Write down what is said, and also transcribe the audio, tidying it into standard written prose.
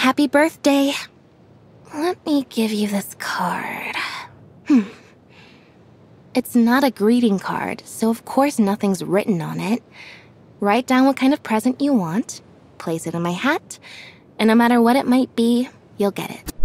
Happy birthday. Let me give you this card. It's not a greeting card, so of course nothing's written on it. Write down what kind of present you want, place it in my hat, and no matter what it might be, you'll get it.